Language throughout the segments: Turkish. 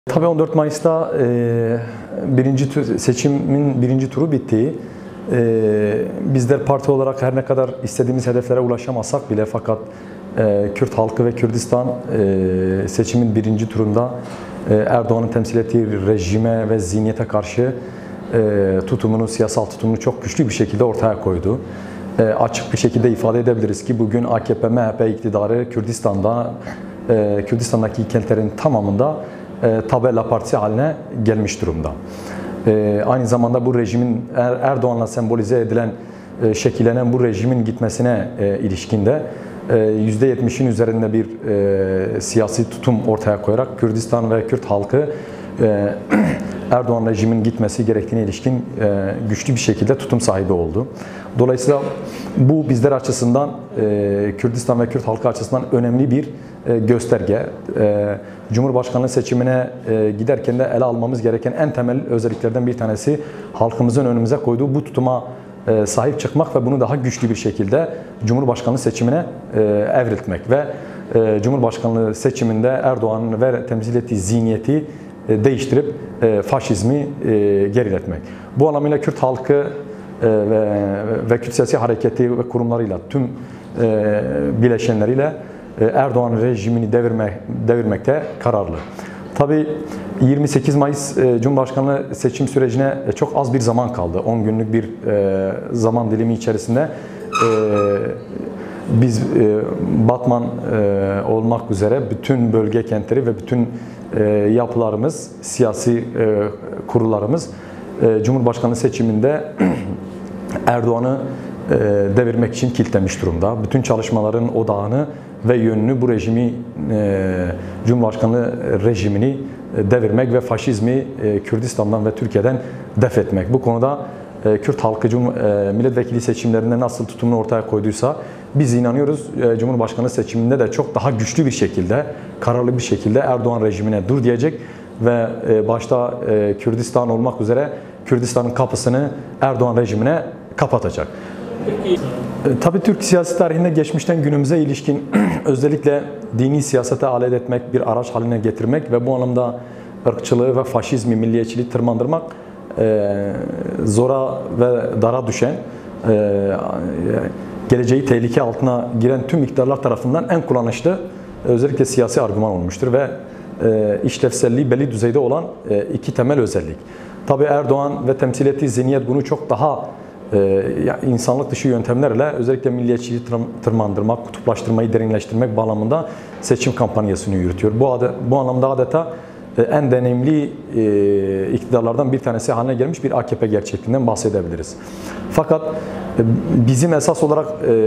Tabii 14 Mayıs'ta seçimin birinci turu bitti. Bizler parti olarak her ne kadar istediğimiz hedeflere ulaşamasak bile fakat Kürt halkı ve Kürdistan seçimin birinci turunda Erdoğan'ın temsil ettiği rejime ve zihniyete karşı tutumunu, siyasal tutumunu çok güçlü bir şekilde ortaya koydu. Açık bir şekilde ifade edebiliriz ki bugün AKP-MHP iktidarı Kürdistan'daki kentlerin tamamında tabela partisi haline gelmiş durumda. Aynı zamanda bu rejimin Erdoğan'la sembolize edilen, şekillenen bu rejimin gitmesine ilişkinde %70'in üzerinde bir siyasi tutum ortaya koyarak Kürdistan ve Kürt halkı Erdoğan rejimin gitmesi gerektiğine ilişkin güçlü bir şekilde tutum sahibi oldu. Dolayısıyla bu bizler açısından, Kürdistan ve Kürt halkı açısından önemli bir gösterge. Cumhurbaşkanlığı seçimine giderken de ele almamız gereken en temel özelliklerden bir tanesi halkımızın önümüze koyduğu bu tutuma sahip çıkmak ve bunu daha güçlü bir şekilde Cumhurbaşkanlığı seçimine evriltmek ve Cumhurbaşkanlığı seçiminde Erdoğan'ın ve temsil ettiği zihniyeti değiştirip faşizmi geriletmek. Bu anlamıyla Kürt halkı ve Kürt siyasi hareketi ve kurumlarıyla tüm bileşenleriyle Erdoğan rejimini devirmekte kararlı. Tabii 28 Mayıs Cumhurbaşkanlığı seçim sürecine çok az bir zaman kaldı. 10 günlük bir zaman dilimi içerisinde biz Batman olmak üzere bütün bölge kentleri ve bütün yapılarımız, siyasi kurullarımız Cumhurbaşkanlığı seçiminde Erdoğan'ı devirmek için kilitlemiş durumda. Bütün çalışmaların odağını ve yönünü bu rejimi, Cumhurbaşkanlığı rejimini devirmek ve faşizmi Kürdistan'dan ve Türkiye'den def etmek. Bu konuda Kürt halkı milletvekili seçimlerinde nasıl tutumunu ortaya koyduysa biz inanıyoruz Cumhurbaşkanlığı seçiminde de çok daha güçlü bir şekilde, kararlı bir şekilde Erdoğan rejimine dur diyecek ve başta Kürdistan olmak üzere Kürdistan'ın kapısını Erdoğan rejimine kapatacak. Tabii Türk siyasi tarihinde geçmişten günümüze ilişkin özellikle dini siyasete alet etmek, bir araç haline getirmek ve bu anlamda ırkçılığı ve faşizmi, milliyetçiliği tırmandırmak zora ve dara düşen, geleceği tehlike altına giren tüm iktidarlar tarafından en kullanışlı özellikle siyasi argüman olmuştur ve işlevselliği belli düzeyde olan iki temel özellik. Tabii Erdoğan ve temsil ettiği zihniyet bunu çok daha insanlık dışı yöntemlerle özellikle milliyetçiliği tırmandırmak, kutuplaştırmayı derinleştirmek bağlamında seçim kampanyasını yürütüyor. Bu anlamda adeta en deneyimli iktidarlardan bir tanesi haline gelmiş bir AKP gerçekliğinden bahsedebiliriz. Fakat bizim esas olarak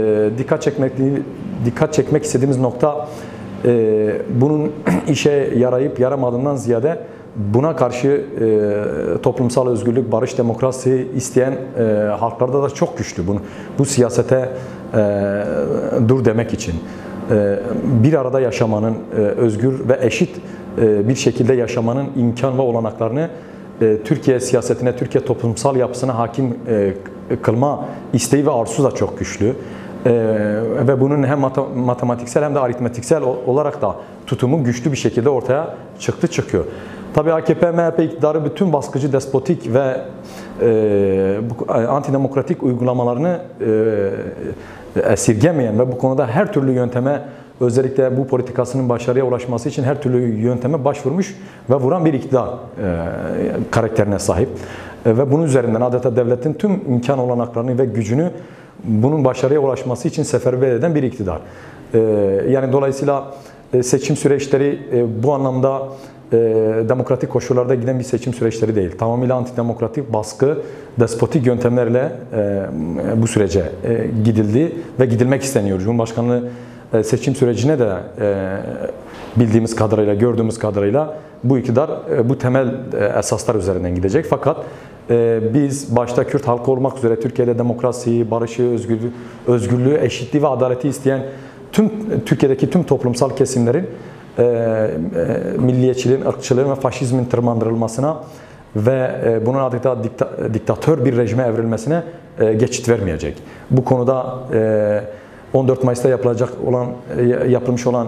dikkat çekmek istediğimiz nokta bunun işe yarayıp yaramadığından ziyade buna karşı toplumsal özgürlük, barış, demokrasi isteyen halklarda da çok güçlü. Bu siyasete dur demek için bir arada yaşamanın, özgür ve eşit bir şekilde yaşamanın imkan ve olanaklarını Türkiye siyasetine, Türkiye toplumsal yapısına hakim kılma isteği ve arzusu da çok güçlü. Ve bunun hem matematiksel hem de aritmetiksel olarak da tutumu güçlü bir şekilde ortaya çıkıyor. Tabii AKP-MHP iktidarı bütün baskıcı, despotik ve antidemokratik uygulamalarını esirgemeyen ve bu konuda her türlü yönteme, özellikle bu politikasının başarıya ulaşması için her türlü yönteme başvurmuş ve vuran bir iktidar karakterine sahip. Ve bunun üzerinden adeta devletin tüm imkan olanaklarını ve gücünü bunun başarıya ulaşması için seferber eden bir iktidar. Yani dolayısıyla seçim süreçleri bu anlamda demokratik koşullarda giden bir seçim süreçleri değil. Tamamıyla antidemokratik, baskı, despotik yöntemlerle bu sürece gidildi ve gidilmek isteniyor. Cumhurbaşkanlığı seçim sürecine de bildiğimiz kadarıyla, gördüğümüz kadarıyla bu iktidar bu temel esaslar üzerinden gidecek. Fakat biz başta Kürt halkı olmak üzere Türkiye'de demokrasiyi, barışı, özgürlüğü, eşitliği ve adaleti isteyen Türkiye'deki tüm toplumsal kesimlerin milliyetçiliğin, ırkçılığın ve faşizmin tırmandırılmasına ve bunun adeta diktatör bir rejime evrilmesine geçit vermeyecek. Bu konuda 14 Mayıs'ta yapılmış olan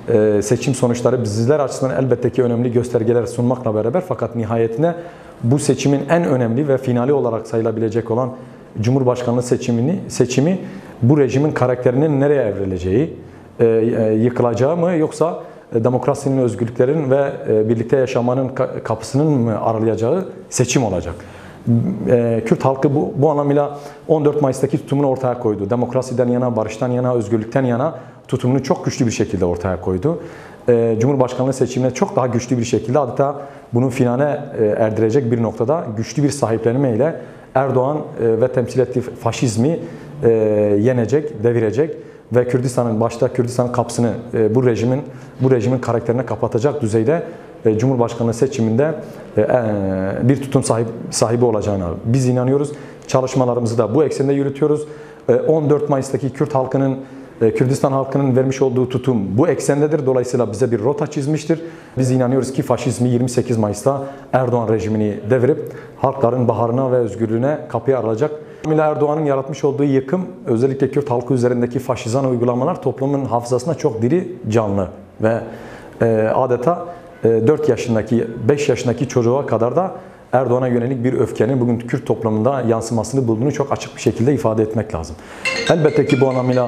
seçim sonuçları bizler açısından elbette ki önemli göstergeler sunmakla beraber, fakat nihayetinde bu seçimin en önemli ve finali olarak sayılabilecek olan Cumhurbaşkanlığı seçimi bu rejimin karakterinin nereye evrileceği, yıkılacağı mı, yoksa demokrasinin, özgürlüklerin ve birlikte yaşamanın kapısının mı aralayacağı seçim olacak. Kürt halkı bu anlamıyla 14 Mayıs'taki tutumunu ortaya koydu. Demokrasiden yana, barıştan yana, özgürlükten yana tutumunu çok güçlü bir şekilde ortaya koydu. Cumhurbaşkanlığı seçimine çok daha güçlü bir şekilde, adeta bunu finale erdirecek bir noktada güçlü bir sahiplenmeyle Erdoğan ve temsil ettiği faşizmi yenecek, devirecek ve Kürdistan'ın kapısını bu rejimin karakterine kapatacak düzeyde Cumhurbaşkanlığı seçiminde bir tutum sahibi olacağına biz inanıyoruz. Çalışmalarımızı da bu eksende yürütüyoruz. 14 Mayıs'taki Kürdistan halkının vermiş olduğu tutum bu eksendedir. Dolayısıyla bize bir rota çizmiştir. Biz inanıyoruz ki faşizmi 28 Mayıs'ta Erdoğan rejimini devirip halkların baharına ve özgürlüğüne kapıyı aralacak. Erdoğan'ın yaratmış olduğu yıkım, özellikle Kürt halkı üzerindeki faşizan uygulamalar toplumun hafızasında çok diri, canlı ve adeta 4 yaşındaki, 5 yaşındaki çocuğa kadar da Erdoğan'a yönelik bir öfkenin bugün Kürt toplumunda yansımasını bulduğunu çok açık bir şekilde ifade etmek lazım. Elbette ki bu anlamıyla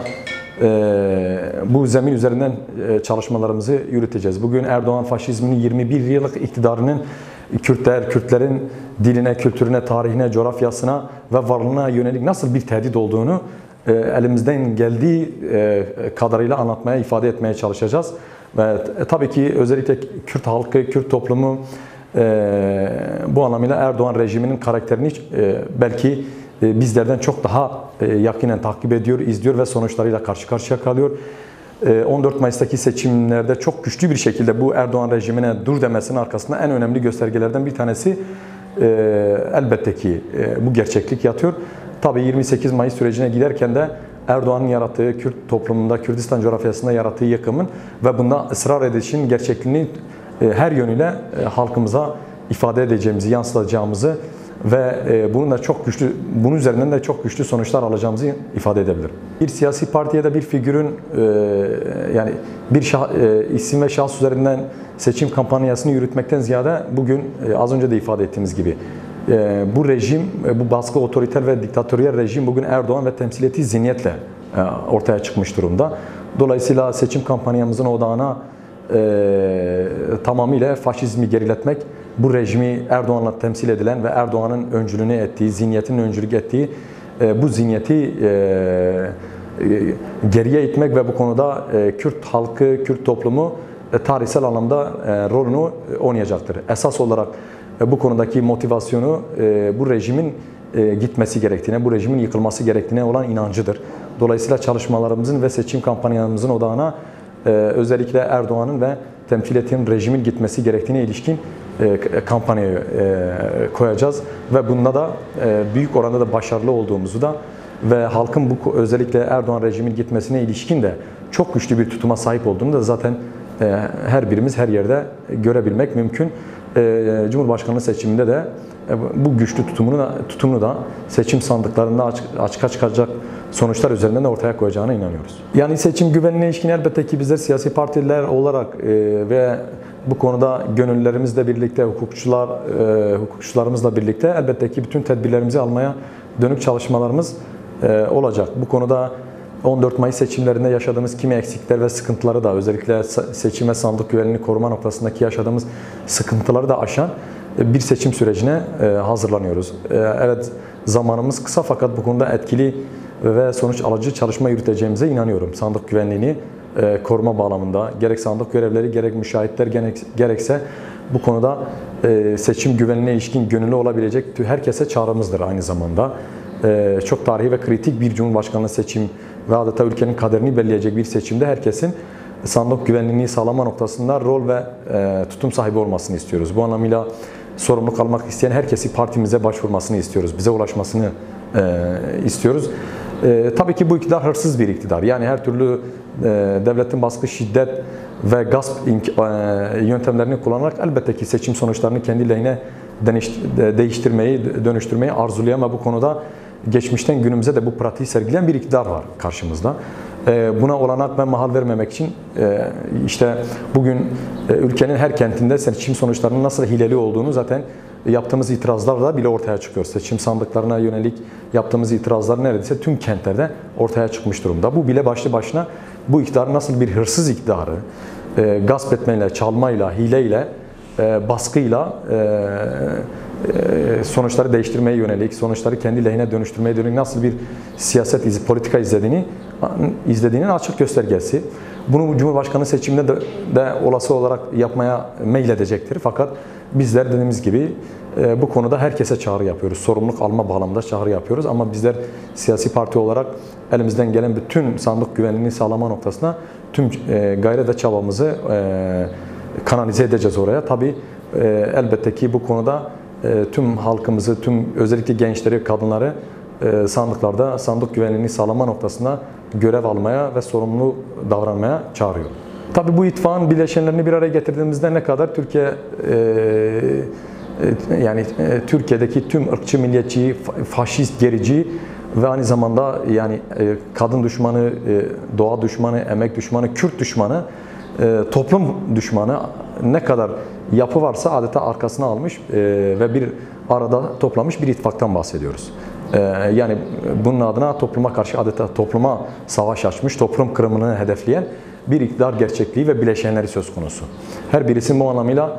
bu zemin üzerinden çalışmalarımızı yürüteceğiz. Bugün Erdoğan faşizminin 21 yıllık iktidarının Kürtlerin diline, kültürüne, tarihine, coğrafyasına ve varlığına yönelik nasıl bir tehdit olduğunu elimizden geldiği kadarıyla anlatmaya, ifade etmeye çalışacağız. Ve tabii ki özellikle Kürt halkı, Kürt toplumu bu anlamıyla Erdoğan rejiminin karakterini belki bizlerden çok daha yakinen takip ediyor, izliyor ve sonuçlarıyla karşı karşıya kalıyor. 14 Mayıs'taki seçimlerde çok güçlü bir şekilde bu Erdoğan rejimine dur demesinin arkasında en önemli göstergelerden bir tanesi elbette ki bu gerçeklik yatıyor. Tabii 28 Mayıs sürecine giderken de Erdoğan'ın yarattığı Kürt toplumunda, Kürdistan coğrafyasında yarattığı yıkımın ve bunda ısrar edişinin gerçekliğini her yönüyle halkımıza ifade edeceğimizi, yansıtacağımızı ve bunun üzerinden de çok güçlü sonuçlar alacağımızı ifade edebilirim. Bir siyasi parti ya da bir figürün yani bir isim ve şahıs üzerinden seçim kampanyasını yürütmekten ziyade bugün az önce de ifade ettiğimiz gibi bu rejim, bu baskı, otoriter ve diktatöryel rejim bugün Erdoğan ve temsil ettiği zihniyetle ortaya çıkmış durumda. Dolayısıyla seçim kampanyamızın odağına tamamıyla faşizmi geriletmek, bu rejimi Erdoğan'la temsil edilen ve Erdoğan'ın öncülüğünü ettiği, zihniyetinin öncülük ettiği bu zihniyeti geriye itmek ve bu konuda Kürt halkı, Kürt toplumu tarihsel anlamda rolünü oynayacaktır. Esas olarak bu konudaki motivasyonu bu rejimin gitmesi gerektiğine, bu rejimin yıkılması gerektiğine olan inancıdır. Dolayısıyla çalışmalarımızın ve seçim kampanyamızın odağına özellikle Erdoğan'ın ve temsil ettiğim rejimin gitmesi gerektiğine ilişkin kampanyayı koyacağız ve bunda da büyük oranda da başarılı olduğumuzu da ve halkın bu özellikle Erdoğan rejimin gitmesine ilişkin de çok güçlü bir tutuma sahip olduğunu da zaten her birimiz her yerde görebilmek mümkün. Cumhurbaşkanlığı seçiminde de bu güçlü tutumunu da seçim sandıklarında açığa çıkacak sonuçlar üzerinden de ortaya koyacağına inanıyoruz. Yani seçim güvenliğine ilişkin elbette ki bizler siyasi partiler olarak ve bu konuda gönüllülerimizle birlikte, hukukçularımızla birlikte elbette ki bütün tedbirlerimizi almaya dönük çalışmalarımız olacak. Bu konuda 14 Mayıs seçimlerinde yaşadığımız kimi eksiklikler ve sıkıntıları da özellikle seçim ve sandık güvenliğini koruma noktasındaki yaşadığımız sıkıntıları da aşan bir seçim sürecine hazırlanıyoruz. Evet, zamanımız kısa fakat bu konuda etkili ve sonuç alıcı çalışma yürüteceğimize inanıyorum. Sandık güvenliğini koruma bağlamında gerek sandık görevlileri, gerek müşahitler, gerekse bu konuda seçim güvenliğine ilişkin gönüllü olabilecek herkese çağrımızdır aynı zamanda. Çok tarihi ve kritik bir Cumhurbaşkanlığı seçim ve adeta ülkenin kaderini belirleyecek bir seçimde herkesin sandık güvenliğini sağlama noktasında rol ve tutum sahibi olmasını istiyoruz. Bu anlamıyla sorumluluk almak isteyen herkesi partimize başvurmasını istiyoruz. Bize ulaşmasını istiyoruz. Tabii ki bu iktidar hırsız bir iktidar. Yani her türlü devletin baskı, şiddet ve gasp yöntemlerini kullanarak elbette ki seçim sonuçlarını kendi lehine değiştirmeyi, dönüştürmeyi arzulayan ama bu konuda geçmişten günümüze de bu pratiği sergileyen bir iktidar var karşımızda. Buna olanak ve mahal vermemek için işte bugün ülkenin her kentinde seçim sonuçlarının nasıl hileli olduğunu zaten yaptığımız itirazlarla bile ortaya çıkıyor. Seçim sandıklarına yönelik yaptığımız itirazlar neredeyse tüm kentlerde ortaya çıkmış durumda. Bu bile başlı başına bu iktidarın nasıl bir hırsız iktidarı, gasp etmeyle, çalmayla, hileyle, baskıyla sonuçları değiştirmeye yönelik, sonuçları kendi lehine dönüştürmeye yönelik nasıl bir siyaset, politika izlediğinin açık göstergesi. Bunu Cumhurbaşkanı seçiminde de olası olarak yapmaya meyledecektir. Fakat bizler dediğimiz gibi bu konuda herkese çağrı yapıyoruz. Sorumluluk alma bağlamında çağrı yapıyoruz. Ama bizler siyasi parti olarak elimizden gelen bütün sandık güvenliğini sağlama noktasına tüm gayret ve çabamızı kanalize edeceğiz oraya. Tabii elbette ki bu konuda tüm halkımızı, tüm özellikle gençleri, kadınları sandıklarda sandık güvenliğini sağlama noktasında görev almaya ve sorumlu davranmaya çağırıyor. Tabii bu ittifakın bileşenlerini bir araya getirdiğimizde ne kadar Türkiye'deki tüm ırkçı, milliyetçi, faşist, gerici ve aynı zamanda yani kadın düşmanı, doğa düşmanı, emek düşmanı, Kürt düşmanı, toplum düşmanı ne kadar yapı varsa adeta arkasına almış ve bir arada toplamış bir ittifaktan bahsediyoruz. Yani bunun adına topluma karşı adeta topluma savaş açmış, toplum kırımını hedefleyen bir iktidar gerçekliği ve bileşenleri söz konusu. Her birisi bu anlamıyla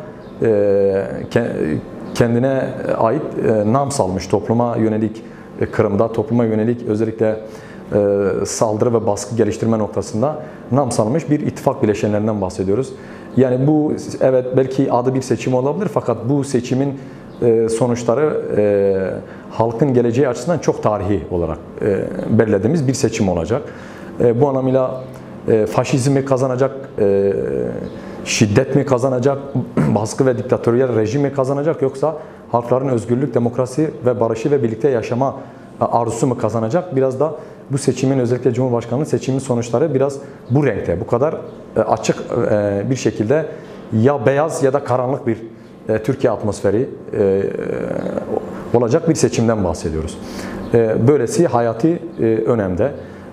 kendine ait nam salmış topluma yönelik kırımda, topluma yönelik özellikle saldırı ve baskı geliştirme noktasında nam salmış bir ittifak bileşenlerinden bahsediyoruz. Yani bu evet belki adı bir seçim olabilir fakat bu seçimin sonuçları halkın geleceği açısından çok tarihi olarak belirlediğimiz bir seçim olacak. Bu anlamıyla faşizm mi kazanacak, şiddet mi kazanacak, baskı ve diktatöryel rejim mi kazanacak yoksa halkların özgürlük, demokrasi ve barışı ve birlikte yaşama arzusu mu kazanacak? Biraz da bu seçimin özellikle Cumhurbaşkanlığı seçimin sonuçları biraz bu renkte, bu kadar açık bir şekilde ya beyaz ya da karanlık bir Türkiye atmosferi olacak bir seçimden bahsediyoruz. Böylesi hayati önemde.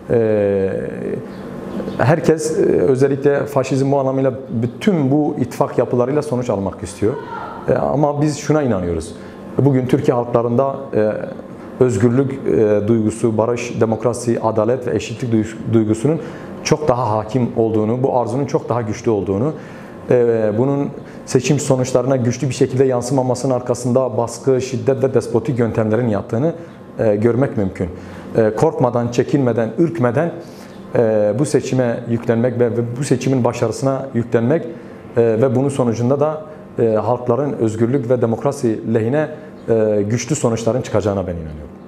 Herkes özellikle faşizm bu anlamıyla bütün bu ittifak yapılarıyla sonuç almak istiyor. Ama biz şuna inanıyoruz. Bugün Türkiye halklarında özgürlük duygusu, barış, demokrasi, adalet ve eşitlik duygusunun çok daha hakim olduğunu, bu arzunun çok daha güçlü olduğunu, bunun seçim sonuçlarına güçlü bir şekilde yansımamasının arkasında baskı, şiddet ve despotik yöntemlerin yattığını görmek mümkün. Korkmadan, çekinmeden, ürkmeden bu seçime yüklenmek ve bu seçimin başarısına yüklenmek ve bunun sonucunda da halkların özgürlük ve demokrasi lehine güçlü sonuçların çıkacağına ben inanıyorum.